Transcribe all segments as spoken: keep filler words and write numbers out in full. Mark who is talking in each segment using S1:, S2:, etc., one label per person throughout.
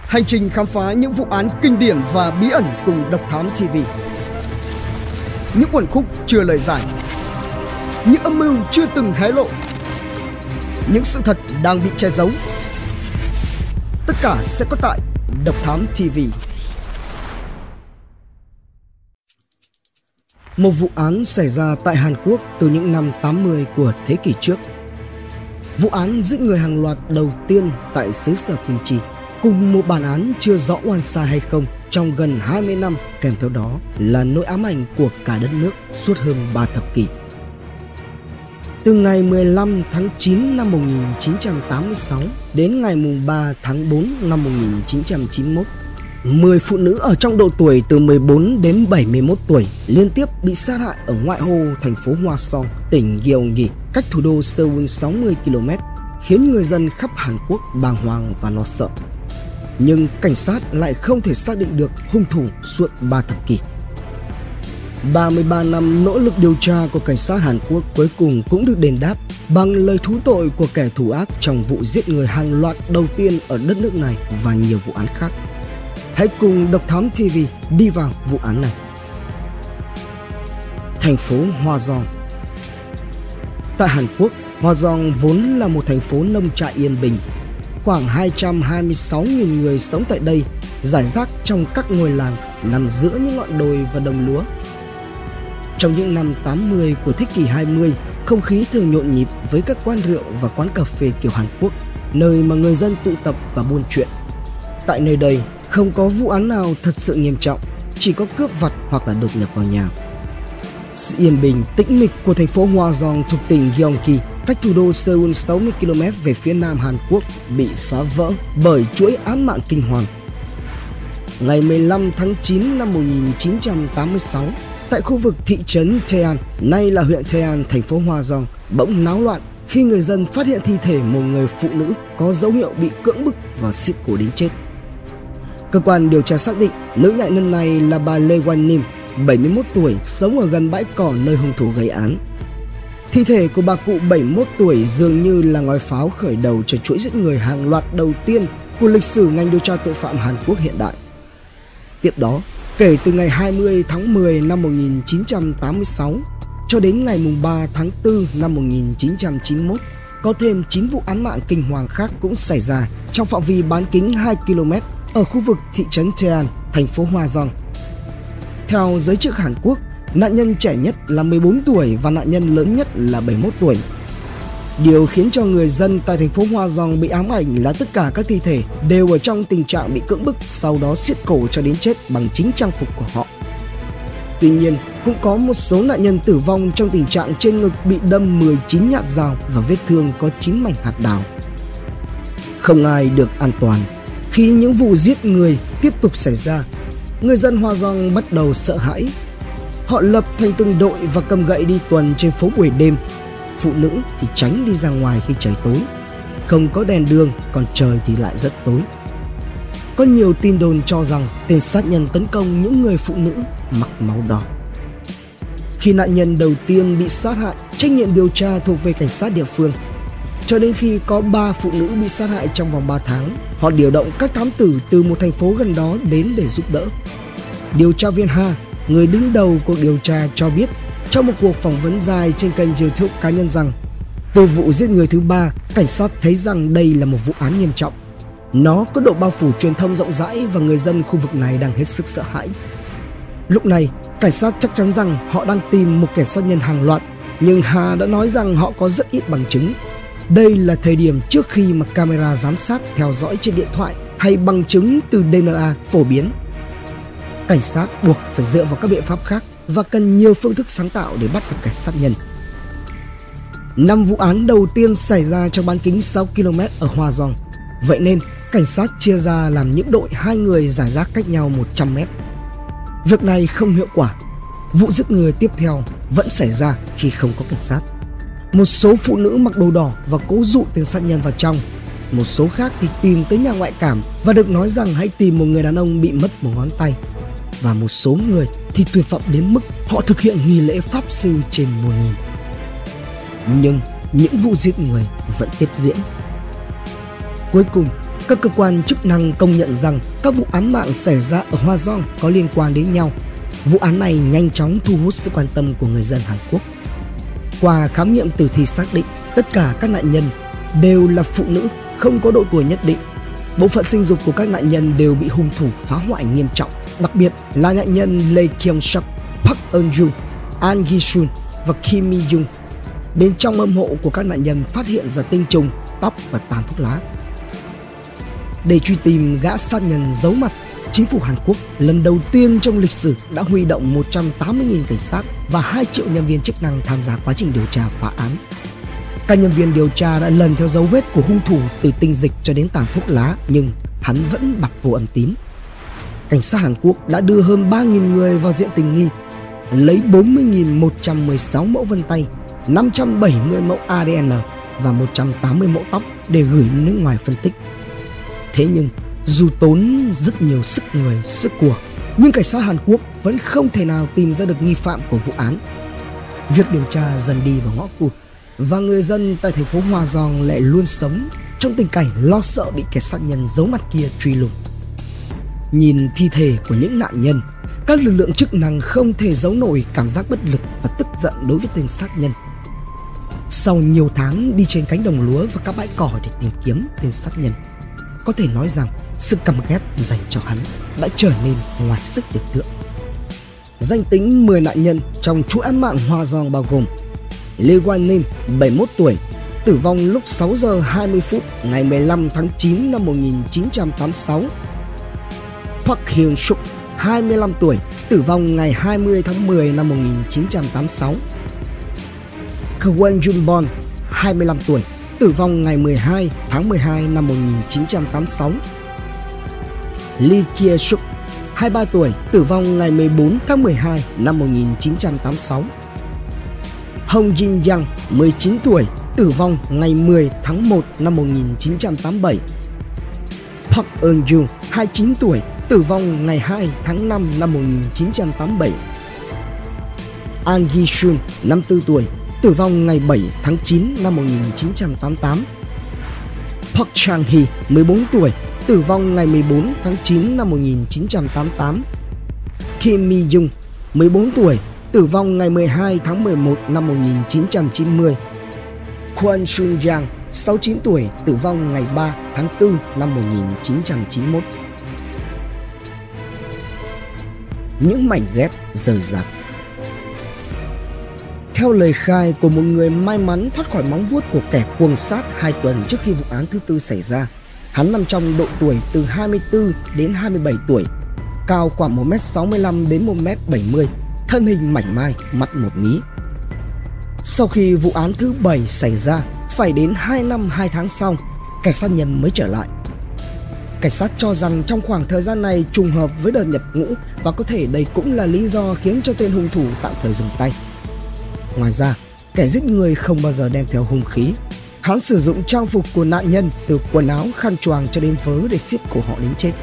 S1: Hành trình khám phá những vụ án kinh điển và bí ẩn cùng Độc Thám ti vi. Những uẩn khúc chưa lời giải, những âm mưu chưa từng hé lộ, những sự thật đang bị che giấu. Tất cả sẽ có tại Độc Thám ti vi. Một vụ án xảy ra tại Hàn Quốc từ những năm tám mươi của thế kỷ trước. Vụ án giết người hàng loạt đầu tiên tại xứ sở Kim Chi, cùng một bản án chưa rõ oan sai hay không trong gần hai mươi năm, kèm theo đó là nỗi ám ảnh của cả đất nước suốt hơn ba thập kỷ. Từ ngày mười lăm tháng chín năm một nghìn chín trăm tám mươi sáu đến ngày ba tháng tư năm một nghìn chín trăm chín mươi mốt, mười phụ nữ ở trong độ tuổi từ mười bốn đến bảy mươi mốt tuổi liên tiếp bị sát hại ở ngoại ô thành phố Hwaseong, tỉnh Gyeonggi, cách thủ đô Seoul sáu mươi ki lô mét, khiến người dân khắp Hàn Quốc bàng hoàng và lo sợ. Nhưng cảnh sát lại không thể xác định được hung thủ suốt ba thập kỷ. ba mươi ba năm nỗ lực điều tra của cảnh sát Hàn Quốc cuối cùng cũng được đền đáp bằng lời thú tội của kẻ thủ ác trong vụ giết người hàng loạt đầu tiên ở đất nước này và nhiều vụ án khác. Hãy cùng Độc Thám ti vi đi vào vụ án này. Thành phố Hwaseong. Tại Hàn Quốc, Hwaseong vốn là một thành phố nông trại yên bình. Khoảng hai trăm hai mươi sáu nghìn người sống tại đây, rải rác trong các ngôi làng nằm giữa những ngọn đồi và đồng lúa. Trong những năm tám mươi của thế kỷ hai mươi, không khí thường nhộn nhịp với các quán rượu và quán cà phê kiểu Hàn Quốc, nơi mà người dân tụ tập và buôn chuyện. Tại nơi đây, không có vụ án nào thật sự nghiêm trọng, chỉ có cướp vặt hoặc là đột nhập vào nhà. Sự yên bình, tĩnh mịch của thành phố Hwaseong thuộc tỉnh Gyeonggi, cách thủ đô Seoul sáu mươi ki lô mét về phía nam Hàn Quốc, bị phá vỡ bởi chuỗi án mạng kinh hoàng. Ngày mười lăm tháng chín năm một nghìn chín trăm tám mươi sáu, tại khu vực thị trấn Taean, nay là huyện Taean, thành phố Hwaseong, bỗng náo loạn khi người dân phát hiện thi thể một người phụ nữ có dấu hiệu bị cưỡng bức và xiết cổ đến chết. Cơ quan điều tra xác định nữ nạn nhân này là bà Lee Wan-nim, bảy mươi mốt tuổi, sống ở gần bãi cỏ nơi hung thủ gây án. Thi thể của bà cụ bảy mươi mốt tuổi dường như là ngòi pháo khởi đầu cho chuỗi giết người hàng loạt đầu tiên của lịch sử ngành điều tra tội phạm Hàn Quốc hiện đại. Tiếp đó, kể từ ngày hai mươi tháng mười năm một nghìn chín trăm tám mươi sáu cho đến ngày ba tháng tư năm một nghìn chín trăm chín mươi mốt, có thêm chín vụ án mạng kinh hoàng khác cũng xảy ra trong phạm vi bán kính hai ki lô mét ở khu vực thị trấn Taean, thành phố Hwaseong. Theo giới chức Hàn Quốc, nạn nhân trẻ nhất là mười bốn tuổi và nạn nhân lớn nhất là bảy mươi mốt tuổi. Điều khiến cho người dân tại thành phố Hwaseong bị ám ảnh là tất cả các thi thể đều ở trong tình trạng bị cưỡng bức, sau đó siết cổ cho đến chết bằng chính trang phục của họ. Tuy nhiên, cũng có một số nạn nhân tử vong trong tình trạng trên ngực bị đâm mười chín nhát dao và vết thương có chín mảnh hạt đào. Không ai được an toàn. Khi những vụ giết người tiếp tục xảy ra, người dân Hwaseong bắt đầu sợ hãi. Họ lập thành từng đội và cầm gậy đi tuần trên phố buổi đêm. Phụ nữ thì tránh đi ra ngoài khi trời tối. Không có đèn đường, còn trời thì lại rất tối. Có nhiều tin đồn cho rằng tên sát nhân tấn công những người phụ nữ mặc máu đỏ. Khi nạn nhân đầu tiên bị sát hại, trách nhiệm điều tra thuộc về cảnh sát địa phương. Cho đến khi có ba phụ nữ bị sát hại trong vòng ba tháng, họ điều động các thám tử từ một thành phố gần đó đến để giúp đỡ. Điều tra viên Ha, người đứng đầu cuộc điều tra, cho biết trong một cuộc phỏng vấn dài trên kênh YouTube cá nhân rằng từ vụ giết người thứ ba, cảnh sát thấy rằng đây là một vụ án nghiêm trọng. Nó có độ bao phủ truyền thông rộng rãi và người dân khu vực này đang hết sức sợ hãi. Lúc này, cảnh sát chắc chắn rằng họ đang tìm một kẻ sát nhân hàng loạt, nhưng Ha đã nói rằng họ có rất ít bằng chứng. Đây là thời điểm trước khi mà camera giám sát theo dõi trên điện thoại hay bằng chứng từ đê en a phổ biến. Cảnh sát buộc phải dựa vào các biện pháp khác và cần nhiều phương thức sáng tạo để bắt được kẻ sát nhân. Năm vụ án đầu tiên xảy ra trong bán kính sáu ki lô mét ở Hwaseong. Vậy nên, cảnh sát chia ra làm những đội hai người rải rác cách nhau một trăm mét. Việc này không hiệu quả. Vụ giết người tiếp theo vẫn xảy ra khi không có cảnh sát. Một số phụ nữ mặc đồ đỏ và cố dụ tên sát nhân vào trong. Một số khác thì tìm tới nhà ngoại cảm và được nói rằng hãy tìm một người đàn ông bị mất một ngón tay. Và một số người thì tuyệt vọng đến mức họ thực hiện nghi lễ pháp sư trên mùa nghìn. Nhưng những vụ giết người vẫn tiếp diễn. Cuối cùng, Các cơ quan chức năng công nhận rằng các vụ án mạng xảy ra ở Hoa Giang có liên quan đến nhau. Vụ án này nhanh chóng thu hút sự quan tâm của người dân Hàn Quốc. Qua khám nghiệm tử thi xác định, tất cả các nạn nhân đều là phụ nữ, không có độ tuổi nhất định. Bộ phận sinh dục của các nạn nhân đều bị hung thủ phá hoại nghiêm trọng, đặc biệt là nạn nhân Lee Kyung Suk, Park Eun Joo, An Gi Sun và Kim Mi Jung. Bên trong âm hộ của các nạn nhân phát hiện ra tinh trùng, tóc và tàn thuốc lá. Để truy tìm gã sát nhân giấu mặt, chính phủ Hàn Quốc lần đầu tiên trong lịch sử đã huy động một trăm tám mươi nghìn cảnh sát và hai triệu nhân viên chức năng tham gia quá trình điều tra phá án. Các nhân viên điều tra đã lần theo dấu vết của hung thủ từ tinh dịch cho đến tàn thuốc lá, nhưng hắn vẫn bặt vô âm tín. Cảnh sát Hàn Quốc đã đưa hơn ba nghìn người vào diện tình nghi, lấy bốn mươi nghìn một trăm mười sáu mẫu vân tay, năm trăm bảy mươi mẫu a đê en và một trăm tám mươi mẫu tóc để gửi nước ngoài phân tích. Thế nhưng, dù tốn rất nhiều sức người, sức của, nhưng cảnh sát Hàn Quốc vẫn không thể nào tìm ra được nghi phạm của vụ án. Việc điều tra dần đi vào ngõ cụt, và người dân tại thành phố Hoa Giang lại luôn sống trong tình cảnh lo sợ bị kẻ sát nhân giấu mặt kia truy lùng. Nhìn thi thể của những nạn nhân, các lực lượng chức năng không thể giấu nổi cảm giác bất lực và tức giận đối với tên sát nhân. Sau nhiều tháng đi trên cánh đồng lúa và các bãi cỏ để tìm kiếm tên sát nhân, có thể nói rằng sự căm ghét dành cho hắn đã trở nên ngoài sức tưởng tượng. Danh tính mười nạn nhân trong chuỗi án mạng Hoa Giang bao gồm Lee Won-nim, bảy mươi mốt tuổi, tử vong lúc sáu giờ hai mươi phút ngày mười lăm tháng chín năm một nghìn chín trăm tám mươi sáu. Park Hyun Suk, hai mươi lăm tuổi, tử vong ngày hai mươi tháng mười năm một nghìn chín trăm tám mươi sáu. Kwon Jun Bon, hai mươi lăm tuổi, tử vong ngày mười hai tháng mười hai năm một nghìn chín trăm tám mươi sáu. Lee Kye Suk, hai mươi ba tuổi, tử vong ngày mười bốn tháng mười hai năm một nghìn chín trăm tám mươi sáu. Hong Jin Yang, mười chín tuổi, tử vong ngày mười tháng một năm một nghìn chín trăm tám mươi bảy. Park Eun Joo, hai mươi chín tuổi, tử vong ngày hai tháng năm năm một nghìn chín trăm tám mươi bảy. An Gi Sun, năm mươi tư tuổi, tử vong ngày bảy tháng chín năm một nghìn chín trăm tám mươi tám. Park Chang Hee, mười bốn tuổi, tử vong ngày mười bốn tháng chín năm một nghìn chín trăm tám mươi tám. Kim Mi Jung, mười bốn tuổi, tử vong ngày mười hai tháng mười một năm một nghìn chín trăm chín mươi. Kwon Sun Yang, sáu mươi chín tuổi, tử vong ngày ba tháng tư năm một nghìn chín trăm chín mươi mốt. Những mảnh ghép rời rạc. Theo lời khai của một người may mắn thoát khỏi móng vuốt của kẻ cuồng sát hai tuần trước khi vụ án thứ tư xảy ra, hắn nằm trong độ tuổi từ hai mươi tư đến hai mươi bảy tuổi, cao khoảng một mét sáu mươi lăm đến một mét bảy mươi, thân hình mảnh mai, mặt một mí. Sau khi vụ án thứ bảy xảy ra, phải đến hai năm hai tháng sau, kẻ sát nhân mới trở lại. Cảnh sát cho rằng trong khoảng thời gian này trùng hợp với đợt nhập ngũ và có thể đây cũng là lý do khiến cho tên hung thủ tạm thời dừng tay. Ngoài ra, kẻ giết người không bao giờ đem theo hung khí. Hắn sử dụng trang phục của nạn nhân từ quần áo, khăn choàng cho đến vớ để siết cổ họ đến chết.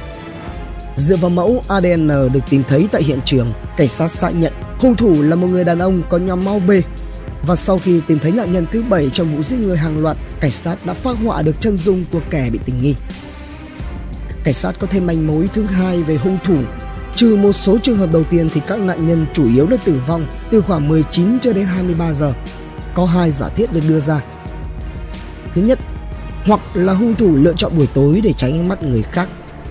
S1: Dựa vào mẫu a đê en được tìm thấy tại hiện trường, cảnh sát xác nhận hung thủ là một người đàn ông có nhóm máu B. Và sau khi tìm thấy nạn nhân thứ bảy trong vụ giết người hàng loạt, cảnh sát đã phác họa được chân dung của kẻ bị tình nghi. Cảnh sát có thêm manh mối thứ hai về hung thủ. Trừ một số trường hợp đầu tiên thì các nạn nhân chủ yếu đã tử vong từ khoảng mười chín cho đến hai mươi ba giờ. Có hai giả thiết được đưa ra. Thứ nhất, hoặc là hung thủ lựa chọn buổi tối để tránh ánh mắt người khác.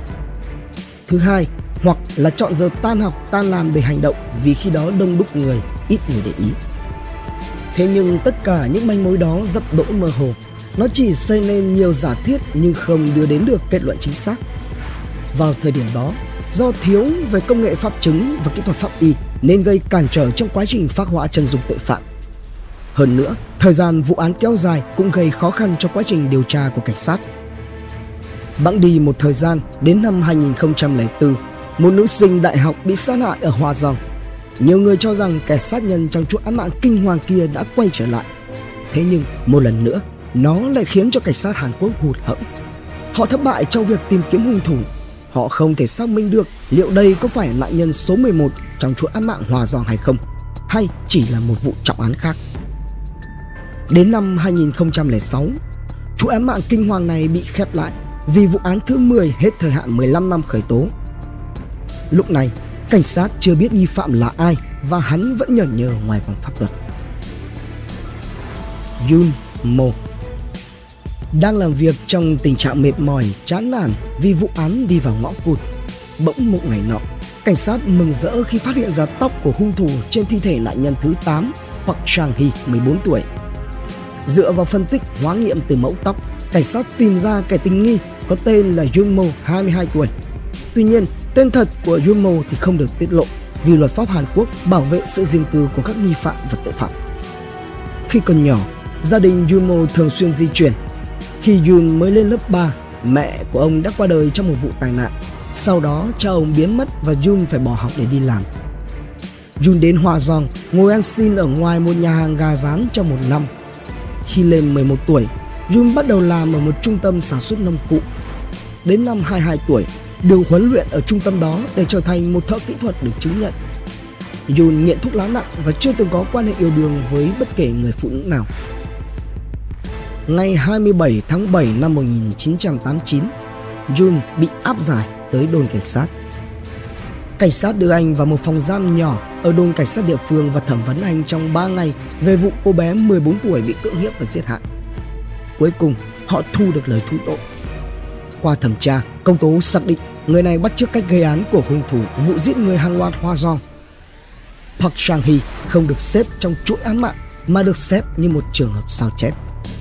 S1: Thứ hai, hoặc là chọn giờ tan học, tan làm để hành động vì khi đó đông đúc người, ít người để ý. Thế nhưng tất cả những manh mối đó rất đỗi mơ hồ. Nó chỉ xây nên nhiều giả thiết nhưng không đưa đến được kết luận chính xác. Vào thời điểm đó, do thiếu về công nghệ pháp chứng và kỹ thuật pháp y nên gây cản trở trong quá trình phác họa chân dung tội phạm. Hơn nữa, thời gian vụ án kéo dài cũng gây khó khăn cho quá trình điều tra của cảnh sát. Bẵng đi một thời gian, đến năm hai nghìn không trăm lẻ bốn, một nữ sinh đại học bị sát hại ở Hoa Giang. Nhiều người cho rằng kẻ sát nhân trong chuỗi án mạng kinh hoàng kia đã quay trở lại. Thế nhưng, một lần nữa, nó lại khiến cho cảnh sát Hàn Quốc hụt hẫng. Họ thất bại trong việc tìm kiếm hung thủ. Họ không thể xác minh được liệu đây có phải nạn nhân số mười một trong chuỗi án mạng Hoa Giang hay không, hay chỉ là một vụ trọng án khác. Đến năm hai nghìn không trăm lẻ sáu, chuỗi án mạng kinh hoàng này bị khép lại vì vụ án thứ mười hết thời hạn mười lăm năm khởi tố. Lúc này, cảnh sát chưa biết nghi phạm là ai và hắn vẫn nhởn nhơ ngoài vòng pháp luật. Yoon Mo đang làm việc trong tình trạng mệt mỏi, chán nản vì vụ án đi vào ngõ cụt. Bỗng một ngày nọ, cảnh sát mừng rỡ khi phát hiện ra tóc của hung thủ trên thi thể nạn nhân thứ tám, Park Sang-hee, mười bốn tuổi. Dựa vào phân tích hóa nghiệm từ mẫu tóc, cảnh sát tìm ra kẻ tình nghi có tên là Yoon Mo, hai mươi hai tuổi. Tuy nhiên, tên thật của Yoon Mo thì không được tiết lộ vì luật pháp Hàn Quốc bảo vệ sự riêng tư của các nghi phạm và tội phạm. Khi còn nhỏ, gia đình Yoon Mo thường xuyên di chuyển. Khi Yoon mới lên lớp ba, mẹ của ông đã qua đời trong một vụ tai nạn. Sau đó, cha ông biến mất và Yoon phải bỏ học để đi làm. Yoon đến Hwaseong, ngồi ăn xin ở ngoài một nhà hàng gà rán trong một năm. Khi lên mười một tuổi, Yoon bắt đầu làm ở một trung tâm sản xuất nông cụ. Đến năm hai mươi hai tuổi, được huấn luyện ở trung tâm đó để trở thành một thợ kỹ thuật được chứng nhận. Yoon nghiện thuốc lá nặng và chưa từng có quan hệ yêu đương với bất kể người phụ nữ nào. Ngày hai mươi bảy tháng bảy năm một nghìn chín trăm tám mươi chín, Yoon bị áp giải tới đồn cảnh sát. Cảnh sát đưa anh vào một phòng giam nhỏ ở đồn cảnh sát địa phương và thẩm vấn anh trong ba ngày về vụ cô bé mười bốn tuổi bị cưỡng hiếp và giết hại. Cuối cùng, họ thu được lời thú tội. Qua thẩm tra, công tố xác định người này bắt chước cách gây án của hung thủ vụ giết người hàng loạt Hwaseong. Park Sang-hee không được xếp trong chuỗi án mạng mà được xét như một trường hợp sao chép.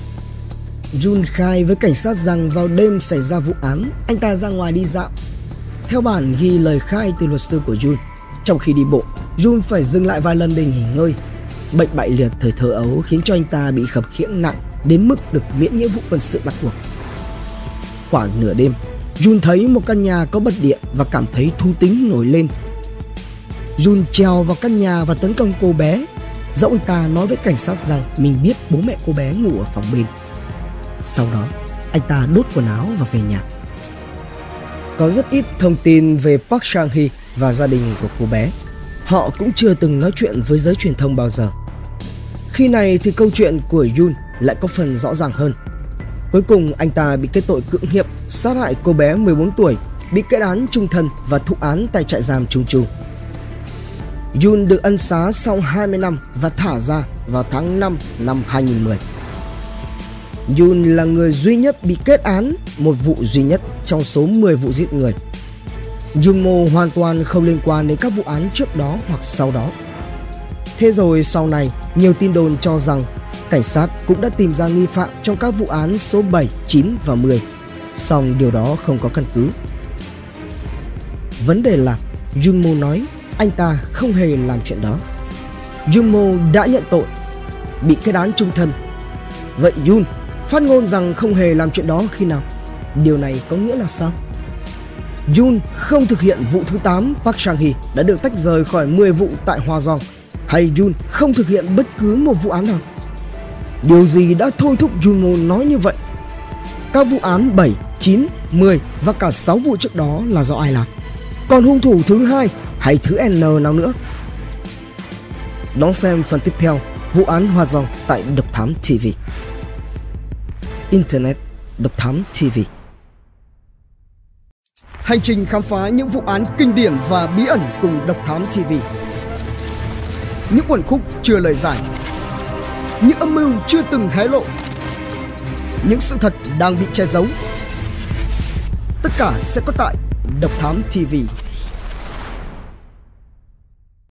S1: Yoon khai với cảnh sát rằng vào đêm xảy ra vụ án, anh ta ra ngoài đi dạo. Theo bản ghi lời khai từ luật sư của Yoon, trong khi đi bộ, Yoon phải dừng lại vài lần để nghỉ ngơi. Bệnh bại liệt thời thơ ấu khiến cho anh ta bị khập khiễng nặng đến mức được miễn nghĩa vụ quân sự bắt buộc. Khoảng nửa đêm, Yoon thấy một căn nhà có bật điện và cảm thấy thú tính nổi lên. Yoon trèo vào căn nhà và tấn công cô bé, dẫu anh ta nói với cảnh sát rằng mình biết bố mẹ cô bé ngủ ở phòng bên. Sau đó, anh ta đốt quần áo và về nhà. Có rất ít thông tin về Park Sang-hee và gia đình của cô bé. Họ cũng chưa từng nói chuyện với giới truyền thông bao giờ. Khi này thì câu chuyện của Yoon lại có phần rõ ràng hơn. Cuối cùng anh ta bị kết tội cưỡng hiếp, sát hại cô bé mười bốn tuổi, bị kết án chung thân và thụ án tại trại giam Chungju. Yoon được ân xá sau hai mươi năm và thả ra vào tháng năm năm hai nghìn mười. Yoon là người duy nhất bị kết án một vụ duy nhất trong số mười vụ giết người. Yoon Mo hoàn toàn không liên quan đến các vụ án trước đó hoặc sau đó. Thế rồi sau này, nhiều tin đồn cho rằng cảnh sát cũng đã tìm ra nghi phạm trong các vụ án số bảy, chín và mười. Song điều đó không có căn cứ. Vấn đề là Yoon Mo nói anh ta không hề làm chuyện đó. Yoon Mo đã nhận tội, bị kết án chung thân. Vậy Yoon phát ngôn rằng không hề làm chuyện đó khi nào? Điều này có nghĩa là sao? Yoon không thực hiện vụ thứ tám Park Sang-hee đã được tách rời khỏi mười vụ tại Hwaseong, hay Yoon không thực hiện bất cứ một vụ án nào? Điều gì đã thôi thúc Yoon Mo nói như vậy? Các vụ án bảy, chín, mười và cả sáu vụ trước đó là do ai làm? Còn hung thủ thứ hai hay thứ N nào nữa? Đón xem phần tiếp theo vụ án Hwaseong tại Độc Thám ti vi. Internet Độc Thám ti vi. Hành trình khám phá những vụ án kinh điển và bí ẩn cùng Độc Thám ti vi. Những uẩn khúc chưa lời giải, những âm mưu chưa từng hé lộ, những sự thật đang bị che giấu. Tất cả sẽ có tại Độc Thám ti vi.